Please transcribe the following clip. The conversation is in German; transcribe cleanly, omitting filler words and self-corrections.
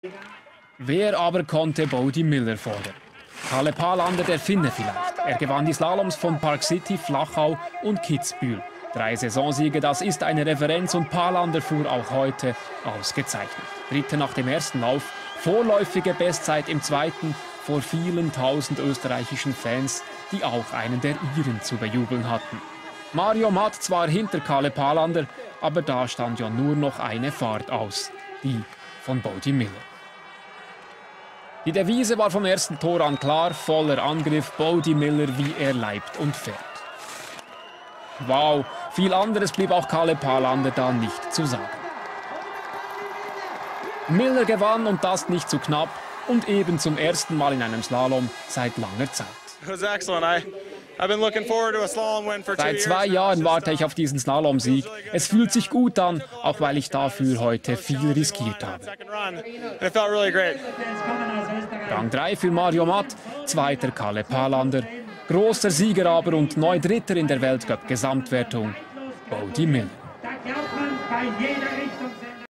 Wer aber konnte Bode Miller fordern? Kalle Palander, der Finne vielleicht. Er gewann die Slaloms von Park City, Flachau und Kitzbühel. 3 Saisonsiege, das ist eine Referenz und Palander fuhr auch heute ausgezeichnet. Dritter nach dem ersten Lauf, vorläufige Bestzeit im zweiten vor vielen tausend österreichischen Fans, die auch einen der ihren zu bejubeln hatten. Mario Matt zwar hinter Kalle Palander, aber da stand ja nur noch eine Fahrt aus, die von Bode Miller. Die Devise war vom ersten Tor an klar, voller Angriff, Bode Miller, wie er leibt und fährt. Wow, viel anderes blieb auch Kalle Palander da nicht zu sagen. Miller gewann und das nicht zu knapp und eben zum ersten Mal in einem Slalom seit langer Zeit. Seit 2 Jahren warte ich auf diesen Slalom-Sieg. Es fühlt sich gut an, auch weil ich dafür heute viel riskiert habe. Rang 3 für Mario Matt, zweiter Kalle Palander. Großer Sieger aber und neu Dritter in der Weltcup-Gesamtwertung, Bode Miller.